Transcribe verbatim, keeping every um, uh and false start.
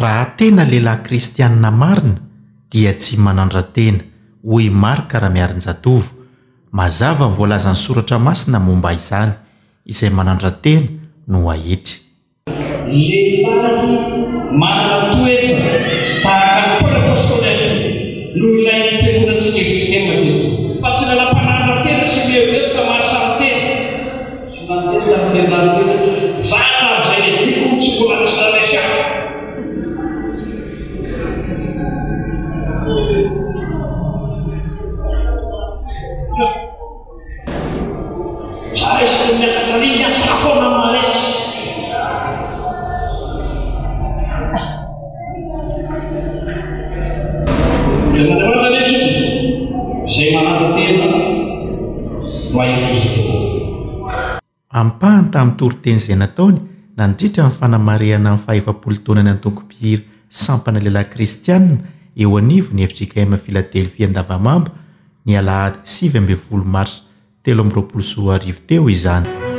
raha tena lehilahy kristianina marina dia tsy manandra-tena hoy Marka raha miarin-jatovo. Mazava ny voalazan'ny soratra masina momba izany izay manandra-tena no ahitry. Lehilahy manana toetra tahaka ny Paoly apôstôly no ilain'ny fiangonantsika Kristina eto. Fa tsy nanam-panandra-tena sy miheverika mahasamy-tena sy nantena tamin-tena zaka amin'izay lehibe tsy mbola nisy nanesiaka. Za resaka miakatalika safona maresy. Dia manaraka ny tsotra izay manandra-tena no ahitry. Ampahany tamin'ny toriteny izay nataony nandritra ny fanamarihana amin'ny fahefa-polo taonany antokom-pihira sampana lehilahy kristianina eo anivo ny F J K M Philadelphia Andavamamba ny alahady sivy ambin'ny folo mars telo amby roapolo sy roa arivo teo izany.